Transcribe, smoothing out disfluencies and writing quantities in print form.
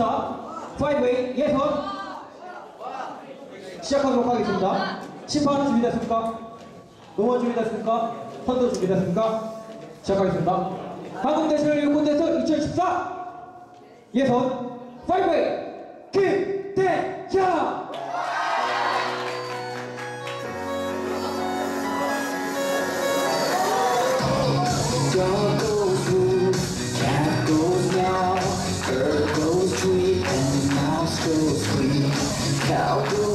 감사 5웨이 예선 시작하도록 하겠습니다. 심판 준비됐습니까? 응원 준비됐습니까? 선도 준비됐습니까? 시작하겠습니다. 한국내셔널 리그 콘테스트 2014 예선 5웨이 김대현. Dog goes blue, cat goes meow, bird goes tweet, and mouse goes squeak, cow goes